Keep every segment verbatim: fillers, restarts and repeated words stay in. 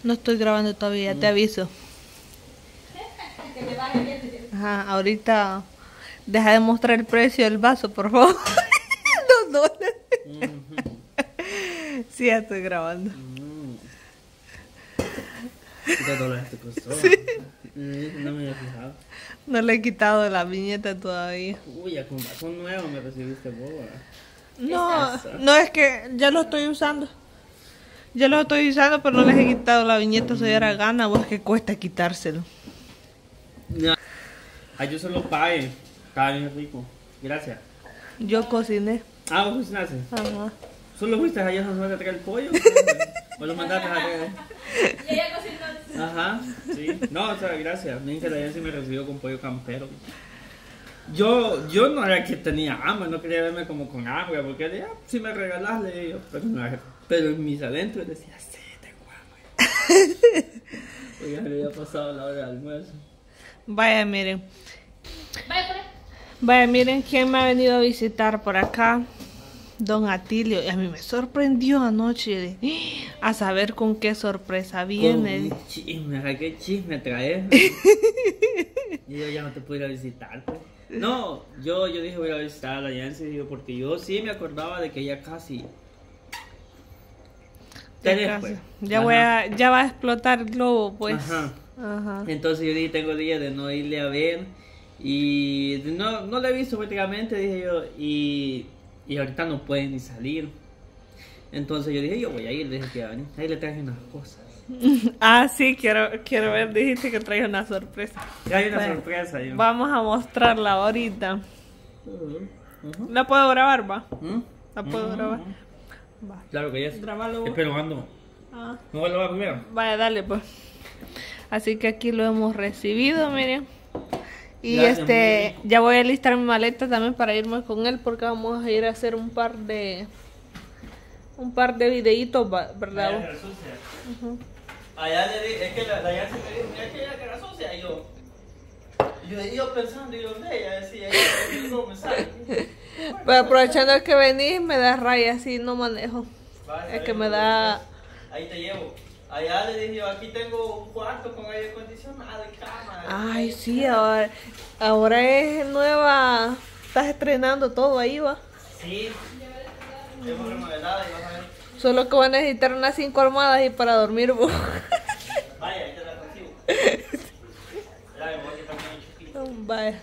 No estoy grabando todavía, Mm. te aviso. Que le baje bien. Ajá, ahorita deja de mostrar el precio del vaso, por favor. Dos dólares. Ujú. Sí, ya estoy grabando. Mm. ¿Qué dólares te costó? Sí. Mm, No me había fijado. No le he quitado la viñeta todavía. Uy, ya con vaso nuevo me recibiste boba. No, Esa. no es que ya lo estoy usando. Ya lo estoy usando, pero no les he quitado la viñeta, soy era gana, pues que cuesta quitárselo. No. Ay, yo solo pagué. Estaba bien rico. Gracias. Yo cociné. Ah, vos cocinaste. Ajá. ¿Solo fuiste allá a traer el pollo? ¿O lo mandaste a traer? Y ella cocinó. Ajá, sí. No, o sea, gracias. Miren que la gente sí me recibió con pollo campero. Yo, yo no era que tenía hambre, no quería verme como con hambre, porque decía, ah, si me regalas, le digo, pero, no, pero en mis adentros decía, sí, tengo hambre. Oye, ya le había pasado la hora de almuerzo. Vaya, miren. Vaya por ahí. Vaya, miren quién me ha venido a visitar por acá. Don Atilio. Y a mí me sorprendió anoche de, a saber con qué sorpresa viene. Con chisme, ¿a qué chisme traes? Y yo ya no te puedo ir a visitar, pues. No, yo, yo dije voy a ir a visitar a la Yancy, digo, porque yo sí me acordaba de que ya casi. Ya, Tenés, casi. pues. Ya Ajá. voy a, ya va a explotar el globo, pues. Ajá. Ajá. Entonces yo dije, tengo días de no irle a ver. Y no, no lo he visto prácticamente, dije yo. Y, y ahorita no pueden ni salir. Entonces yo dije, yo voy a ir, dije que iba a venir. Ahí le traje unas cosas. Ah, sí, quiero, quiero ver. Dijiste que traes una sorpresa. Hay una Bueno, sorpresa. Yo. Vamos a mostrarla ahorita. Ujú, ujú. ¿La puedo grabar, va? ¿Mm? ¿La puedo Ujú, grabar? ujú. Va. Claro que ya. Grábalo vos. Espero ando. Ah. ¿Me voy a lavar primero? Vaya, dale, pues. Así que aquí lo hemos recibido, miren. Y Gracias, este, muy ya voy a listar mi maleta también para irme con él porque vamos a ir a hacer un par de un par de videitos, va- ¿verdad? Allá que era sucia. Allá le dije, es que la, la Yancy me dijo, mira que ella que era sucia. Y yo, yo, yo pensando, y donde ella decía, ella no me sale. Pero aprovechando que venís, me da raya, así no manejo. Vale, Es que ahí, me da... Ahí te llevo. Allá le dije, yo, aquí tengo un cuarto con aire acondicionado y cama. Ay, sí, ahora, ahora es nueva... Estás estrenando todo ahí, va. Sí. Hemos remodelado y vas a ver. Solo que voy a necesitar unas cinco almohadas y para dormir, vos. Vaya, ahí te la consigo. Ya me voy a quitar mi chiquito. Vaya.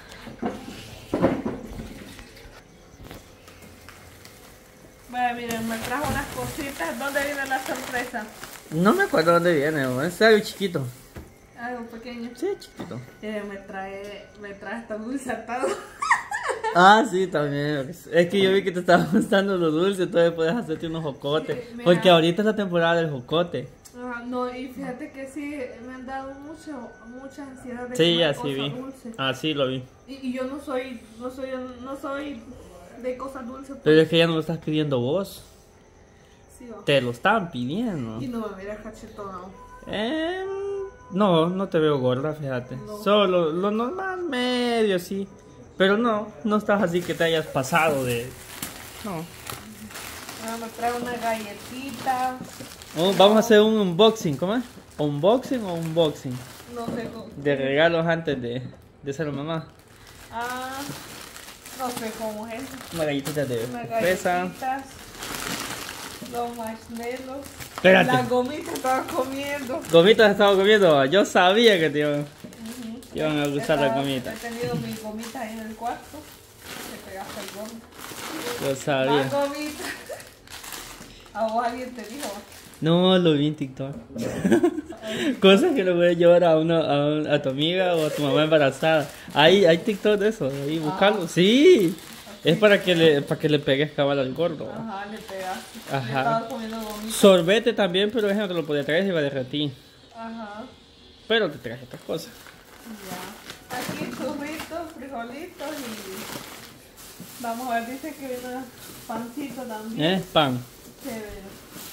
Vaya, miren, me trajo unas cositas. ¿Dónde viene la sorpresa? No me acuerdo dónde viene, ¿no? Es algo chiquito. Algo pequeño. Sí, chiquito. Eh, me trae, me trae hasta dulce atado. Ah, sí, también. Es que yo vi que te estaban gustando los dulces, entonces puedes hacerte unos jocotes. Sí, mira. Porque ahorita es la temporada del jocote. Ah, no, y fíjate que sí, me han dado mucho, mucha ansiedad de Sí, comer ya sí cosas vi. dulces. Ah, sí, lo vi. Y, y yo no soy, no soy, no soy de cosas dulces. pues. Pero es que ya no lo estás pidiendo vos. Sí, va. Te lo estaban pidiendo. Y no me mira cachetona. Eh, no, no te veo gorda, fíjate. No. Solo lo normal, medio, sí. Pero no, no estás así que te hayas pasado de... No. Ah, me trae una galletita. Oh, vamos a hacer un unboxing, ¿cómo es? ¿Unboxing o unboxing? No sé cómo. De regalos antes de, de ser mamá. Ah, no sé cómo es. Una galletita de Unas fresa. galletitas. Los marshmallows. Espérate. Las gomitas estaba comiendo. Gomitas estaba comiendo. Yo sabía que te iban, Ujú. te iban a gustar las Estaba- gomitas. He tenido mis gomitas ahí en el cuarto. Me pegaste el gom. Yo Más sabía. gomitas. A vos alguien te dijo. No, lo vi en TikTok. Cosas que le voy a llevar a, una, a, un- a tu amiga o a tu mamá embarazada. Hay, hay TikTok de eso, ahí buscarlo. Sí. Es para que le, para que le pegues cabal al gordo. Ajá, le pegaste. Ajá. Le estaba comiendo gomitas. Sorbete también, pero ese no te lo podía traer, se iba a derretir. Ajá. Pero te traje otras cosas. Ya. Aquí churritos, frijolitos y... Vamos a ver, dice que viene pancito también. ¿Eh? Pan. Chévere.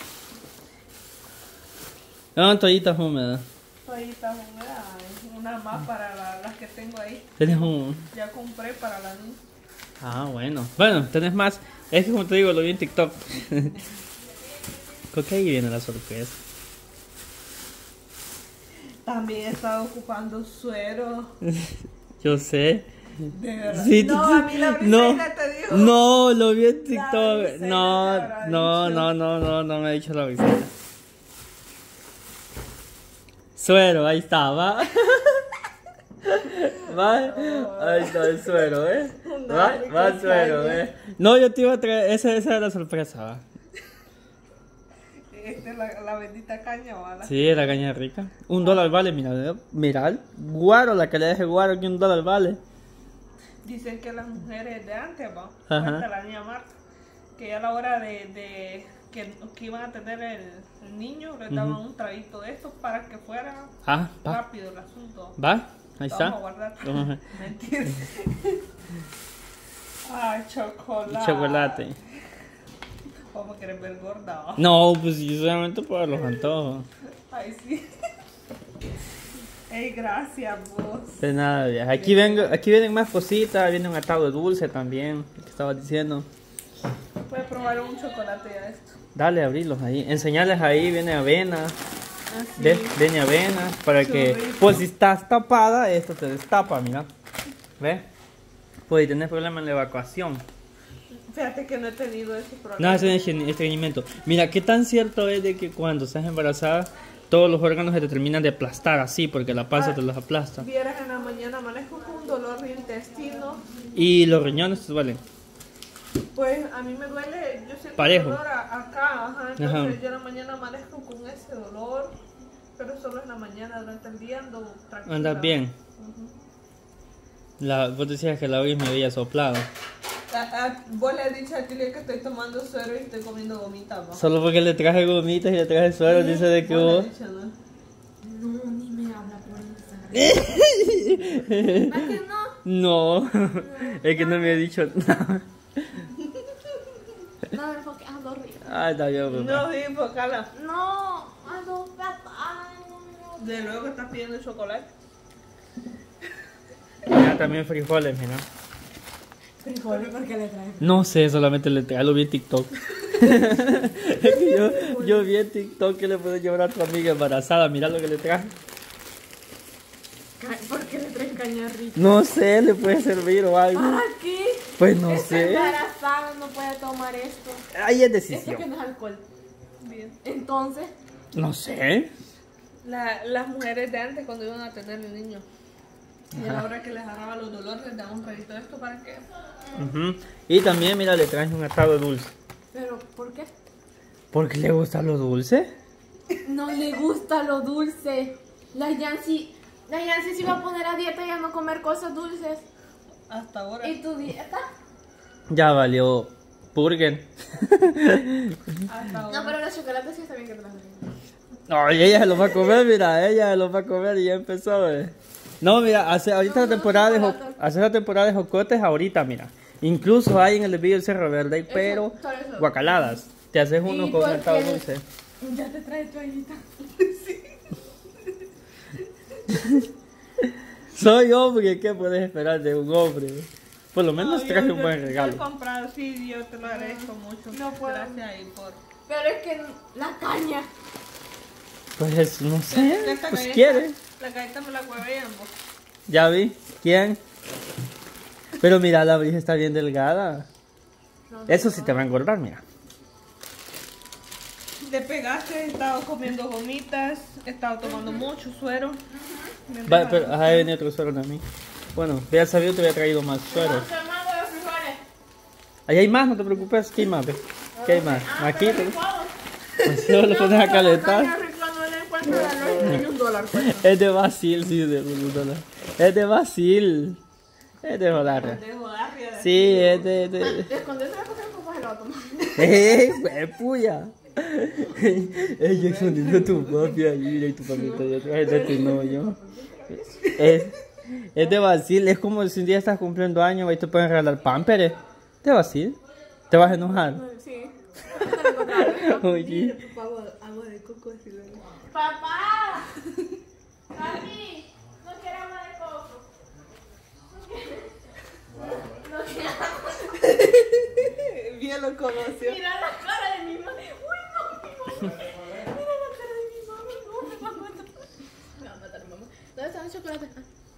No, toallitas húmedas. Toallitas húmedas. Una más para la- las que tengo ahí. Tienes un... Ya compré para la niña. Ah, bueno. Bueno, tenés más. Es que como te digo, lo vi en TikTok. Creo que ahí viene la sorpresa. También he estado ocupando suero. Yo sé. De verdad. Sí, no, tú- a mí la no, Briseida te dijo. no, lo vi en TikTok. Briseida No, te habrá no, dicho. no, no, no, no me ha dicho la visita. Suero, ahí está, va. Va, ahí está el suero, ¿eh? Va, No, va qué el suero, extraño. ¿eh? No, yo te iba a traer, esa, esa era la sorpresa, va. Esta es la, la bendita caña, ¿vale? Sí, la caña rica. Un dólar vale, mira, mira, el guaro, la calidad de ese guaro que un dólar vale. Dicen que las mujeres de antes, va, Ajá. cuenta la niña Marta, que ya a la hora de, de que, que iban a tener el, el niño, les daban un traguito de estos para que fuera Ah, va, rápido el asunto. va, ahí Vamos a está. guardar. Vamos a- Mentira. Ay, chocolate. Chocolate. Vamos a querer ver gorda, ¿va? No, pues yo solamente por los antojos. Ay, sí. Ey, gracias, vos. De nada, vieja. Aquí vengo, aquí vienen más cositas, viene un atado de dulce también, que estabas diciendo. Puedes probar un chocolate ya esto. Dale, abrirlos ahí. Enseñarles ahí, viene avena. Así. ¿Ves? Viene avena. Para que, rico. pues si estás tapada, esto te destapa, mira. ¿Ves? Pues si tenés problema en la evacuación. Fíjate que no he tenido ese No, problema. ese es el estreñimiento. Mira, qué tan cierto es de que cuando estás embarazada, todos los órganos se te terminan de aplastar así, porque la panza Ah. te los aplasta. Vieras en la mañana amanezco con un dolor de intestino. Y los riñones te duelen. Pues a mí me duele, yo siento Parejo. dolor a- acá, ajá. Entonces Ajá. yo en la mañana amanezco con ese dolor. Pero solo en la mañana, durante el día ando tranquila. Andas bien. Ujú. La, vos decías que la oís me había soplado. Ah, ah, vos le has dicho a Tilly que estoy tomando suero y estoy comiendo gomitas, ¿no? Solo porque le traje gomitas y le traje suero, dice de que Vos le vos. has dicho, ¿no? No, ni me habla por Instagram. ¿Para que no? No, es que no me ha dicho nada. No, porque ando horrible. Ay, está bien, papá. No, sí, enfocala. No, ando fatal. De luego que estás pidiendo chocolate. Ya también frijoles, mira. Frijoles, ¿por qué le traes? No sé, solamente le traje, lo vi en TikTok. Es que yo, yo vi en TikTok que le puedes llevar a tu amiga embarazada, mira lo que le traje. ¿Por qué le traes caña rica? No sé, le puede servir o algo. ¿Para qué? Pues no Está sé. embarazada, no puede tomar esto. Ahí es Esto que decisión. no es alcohol. Bien. Entonces, No sé. La- las mujeres de antes cuando iban a tener el niño. Y a la hora que les agarraba los dolores, les daban un traguito de esto para que... Ujú. Y también, mira, le traje un atado dulce. ¿pero por qué? ¿Por qué le gusta lo dulce? No le gusta lo dulce. La Yancy, la Yancy se iba a poner a dieta y a no comer cosas dulces. Hasta ahora. ¿Y tu dieta? Ya valió burger. Hasta ahora. No, pero los chocolates sí está bien que te las den. No, y ella se los va a comer, mira, ella se los va a comer y ya empezó. eh. No, mira, hace ahorita No, la no, temporada de jo- chocolate. hace la temporada de jocotes ahorita, mira. Incluso hay en el vídeo del Cerro Verde, hay pero por eso. guacaladas. Te haces uno ¿Y con por un atado qué? dulce. Ya te trae toallita. Soy hombre, ¿qué puedes esperar de un hombre? Por lo menos No, traje yo- un buen yo- regalo. Yo he comprado, sí, yo te lo agradezco mucho. No puedo. Gracias ahí por... Pero es que la caña. Pues no sé, Esta pues galleta- quiere. La galleta me la huevean, vos. Ya vi, ¿quién? Pero mira, la brisa está bien delgada. Eso sí te va a engordar, mira. Te pegaste, he estado comiendo gomitas, he estado tomando mucho suero. Me Va, deja- pero ajá, venía otro suero a mí. Bueno, hubiera sabido te hubiera traído más suero. Vamos a armar los frijoles. Ahí hay más, no te preocupes. ¿Qué hay más? ve? ¿Qué hay más? Ah, Aquí pero te... licuados. Pues solo lo pones a La caña calentar. rica no le encuentro valor ni un dólar cuesta. Es de Basil, sí, de un dólar. Es de Basil. Es de joder. Te dejo dar, ya. Sí, es de... de... Esconderse la cosa en papá se lo va a tomar. ¡Eh, güey, puya! Ella es sonido tu papi ahí, mira, y tu papi está allá atrás de tu novio. Es, es de Basil, es como si un día estás cumpliendo años y te pueden regalar pampers. ¿De Basil? ¿Te vas a enojar? Sí. No lo encontraron. Oye, Agua de coco, así le digo. Papá. Papi. No quiero agua de coco. No quiero agua de coco. Bien lo conoció. Mira la cara de mi mamá. Uy, no, mi mamá. Mira la cara de mi mamá. No, me va a matar. Me va a matar, me va chocolate.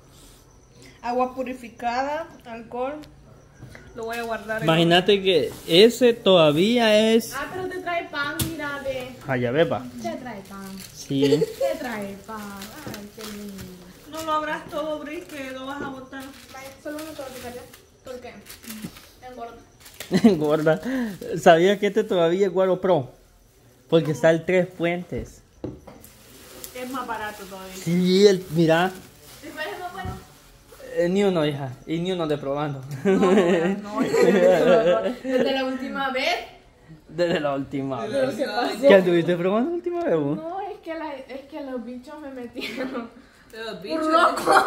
Agua purificada, alcohol. Lo voy a guardar. en- Imagínate que ese todavía es... Ah, pero te trae pan, mira, ve. Jayabeba. Te trae pan. Sí. Te trae pan. Ay, qué lindo. No lo abras todo, Bris, que lo vas a botar. Vaya, solo uno te va a picar ya. ¿Por qué? Engorda. Gorda. ¿Sabías que este todavía es Guaro Pro? Porque está el Tres Puentes. Es más barato todavía. Sí, el, mira. ¿Y cuál es más bueno? Eh, ni uno, hija. Y ni uno de probando. No, no, no. Desde la última vez. Desde la última vez. Pero se pasó. ¿Qué anduviste probando la última vez, vos? No, es que, la, es que los bichos me metieron. Los Un bichos. loco.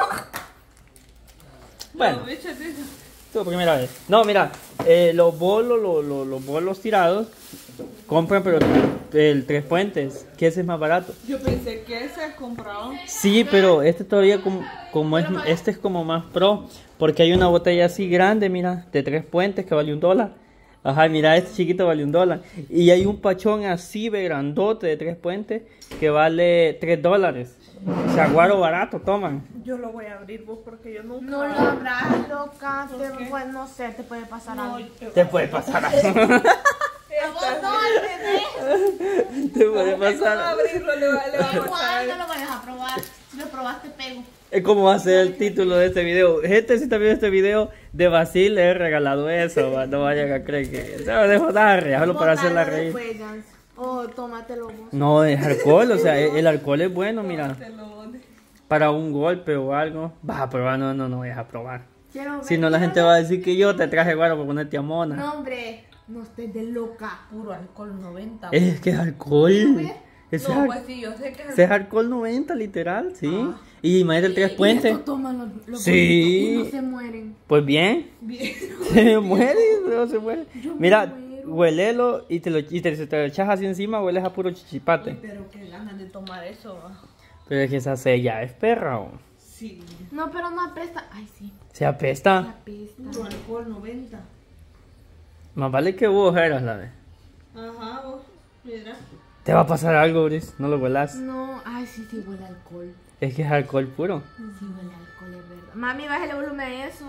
Bueno. Los bichos, bichos. Tu primera vez. No, mira, eh, los bolos, los, los, los bolos tirados, compran pero el Tres Puentes, que ese es más barato. Yo pensé que ese comprado. Sí, pero este todavía como, como es, este es como más pro, porque hay una botella así grande, mira, de Tres Puentes que vale un dólar. Ajá, mira, este chiquito vale un dólar. Y hay un pachón así de grandote de Tres Puentes que vale tres dólares. O sea, guaro barato, toman. Yo lo voy a abrir vos porque yo nunca. No lo abras, loca. ¿Por Te, qué? pues, no sé, te puede pasar No, algo. yo- Te puede pasar algo. A vos no, al bebé. Te puede No, no pasar va a abrirlo, le va, le va a Igual pasar. no lo vayas a probar. Si lo probaste, pego. Es como va a ser el título de este video. Gente, si está viendo este video, de Basil le he regalado eso. Va, no vayan a creer que... Se lo dejo dar, solo para hacerla Bótalo reír. después, Jans. Oh, tómatelo vos. No, es alcohol, o sea, el el alcohol es bueno, mira. Te lo doy. Para un golpe o algo. Vas a probar, no, no, no vayas a probar. Quiero ver. Si no, la quiero gente ver. va a decir que yo te traje guaro para ponerte a mona. No, hombre. No estés de loca. Puro alcohol noventa. Es que es alcohol. ver? Ese No, es, pues sí, yo sé que es ese es alcohol noventa, literal, sí. Ah. Y imagínate el Tres Puentes. Y esto toman los, los Sí. bonitos y no se mueren. Pues bien. bien. Se muere, no se muere. Yo me Mira, muero. huelelo y te lo, y te, te lo echas así encima, hueles a puro chichipate. Pero qué ganas de tomar eso. va. Pero es que esa sella es perra, ¿o? Sí. No, pero no apesta. Ay, sí. Se apesta. Apesta. Puro alcohol noventa. Más vale que vos eras la vez. Ajá, vos. Mira. Te va a pasar algo, Bris, no lo huelas. No, ay, sí, sí huele a alcohol. Es que es alcohol puro. Sí huele a alcohol, es verdad. Mami, bájale volumen a eso.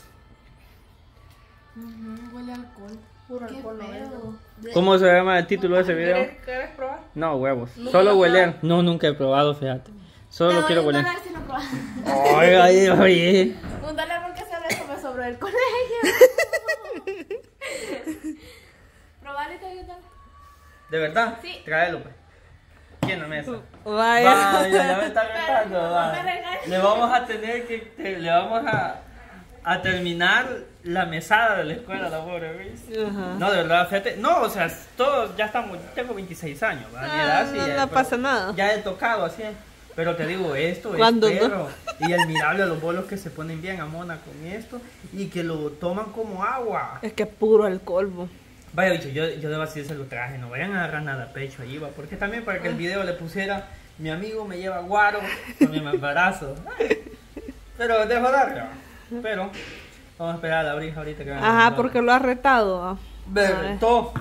Ujú, huele a alcohol. Puro Qué alcohol pedo. ¿Cómo se llama el título de ese video? ¿Quieres, ¿Quieres probar? No, huevos. Nunca Solo lo hueler. No, nunca he probado, fíjate. Solo Te lo doy quiero un hueler. dólar si lo probas. Oye, oye, oye. Un dólar porque solo eso me sobró del colegio. Probale, te doy un dólar. ¿De verdad? Sí. Tráelo, pues. ¿Quién no me está? Vaya. Vaya, ya me está retando. Pero, va. no me regañes. Le vamos a tener que. te- le vamos a. a terminar la mesada de la escuela, la pobre Bris. Ajá. No, de verdad, fíjate. No, o sea, todos ya estamos. Tengo veintiséis años, ¿va? Mi Ah, edad, sí, no, ya, no pero pasa nada. Ya he tocado así. Pero te digo, esto es ¿Cuándo no? perro. Y admirable a los bolos que se ponen bien a mona con esto y que lo toman como agua. Es que es puro alcohol, vos. Vaya, bicho, yo, yo debo así se lo traje, no vayan a agarrar nada a pecho ahí, va. Porque también para que el video le pusiera, mi amigo me lleva guaro con mi embarazo. Pero dejo darle, va. Pero vamos a esperar a la brija ahorita que venga. Ajá, porque lo ha retado. ah. Me A ver. retó.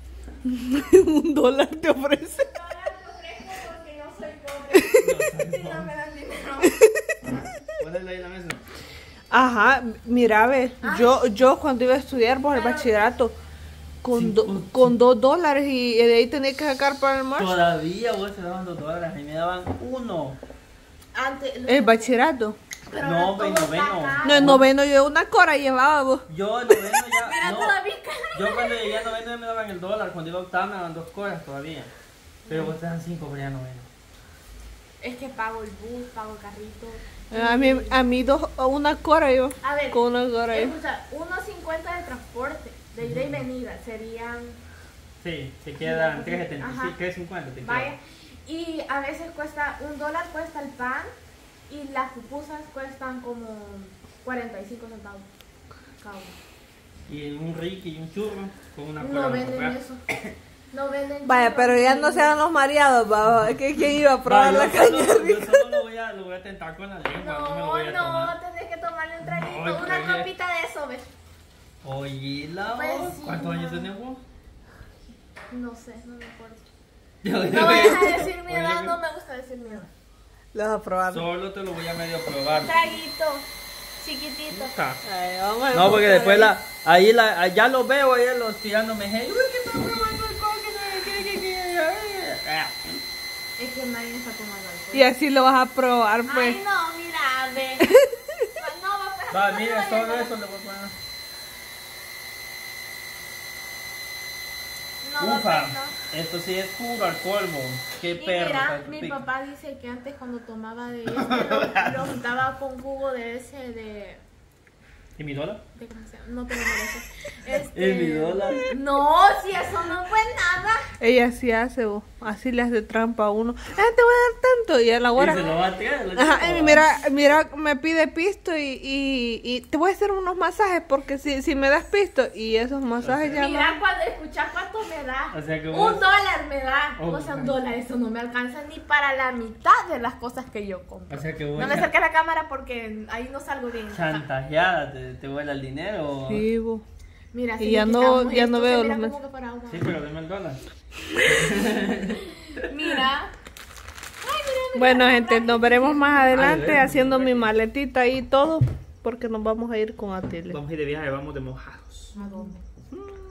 Un dólar te ofrece. Porque yo soy pobre. Si no me dan dinero. Ponle ahí en la mesa. Ajá, mira, ve, yo, yo cuando iba a estudiar por el bachillerato, con, do- con dos dólares y de ahí tenía que sacar para el almuerzo. Todavía vos te daban dos dólares y me daban uno. Antes. El bachillerato. Pero No, ahora ve, todo noveno. está caro. No, en noveno yo una cora llevaba vos. Yo en noveno ya. Mira, no. todavía caro. Yo cuando llegué a noveno ya me daban el dólar, cuando iba a octava me daban dos coras todavía. Pero vos te dan cinco por ya noveno. Es que pago el bus, pago el carrito. A mí, a mí dos, una cora yo. A ver, Con una cora yo. escucha, uno cincuenta de transporte, de ida y venida, serían, Sí, te quedan Ajá. tres setenta y cinco, tres cincuenta te vaya, quedan. y a veces cuesta, un dólar cuesta el pan, y las pupusas cuestan como cuarenta y cinco centavos cada uno. Y un Ricky y un churro con una No cora. venden ¿verdad? eso. No venden Vaya, churros, pero ya ni- no sean los mareados, va. ¿Qué- ¿Quién iba a Va, probar yo la solo- caña Yo rica? solo lo voy, a, lo voy a tentar con la lengua, no, me lo No, voy a no, tomar. tenés que tomarle un traguito, No, una oye. copita de eso, ¿ves? Oye, la Pues voz, sí, ¿cuántos no. años tenés vos? No sé, no me acuerdo. Yo- No vayas a decir mi Oye, edad, que- no me gusta decir mi edad. Lo vas a probar. Solo te lo voy a medio probar. Un traguito chiquitito. Ay, vamos a No, porque buscar después ahí. la, ahí la, ya lo veo ahí los tirándome hate. Uy, que está probando alcohol, que no sé qué, que- que- ah. Es que nadie está tomando alcohol. Y así lo vas a probar, pues. Ay, no, mira, ve. No, va, pues, Va, no, mira, no, solo no, eso le voy a poner. no, va, Ufa, pues, no. esto sí es puro alcohol, bo. Qué Y perro. mira, está mi pico. papá dice que antes cuando tomaba de este, lo, lo juntaba con jugo de ese de... ¿Y mi dólar? de ¿cómo se llama? No te lo mereces. Este, ¿Y mi dólar? No, si eso no fue nada. Ella sí hace, bo. Así le hace trampa a uno. Ah, te voy a dar tanto. Y a la Y hora. se lo va a tirar. lo Ajá, chico, y va. mira, mira, me pide pisto y, y, y te voy a hacer unos masajes porque si, si me das pisto y esos masajes ya Mira, no. cuando escuchas cuánto me da. O sea que un vos- dólar me da. Oh, o sea, un my. dólar, eso no me alcanza ni para la mitad de las cosas que yo compro. O sea que vos no me ya- acerques a la cámara porque ahí no salgo bien. Chantajeada, te, te vuela el dinero. Sí, bo. Mira, Y si ya le no- quitamos ya no esto, se veo mira los como que fuera agua. Sí, pero deme el dólar. Mira. Ay, mira, mira, Bueno, mira, gente, mira. nos veremos más adelante ver, haciendo ver. mi maletita y todo porque nos vamos a ir con Atilio. Vamos a ir de viaje, vamos de mojados. ¿A dónde?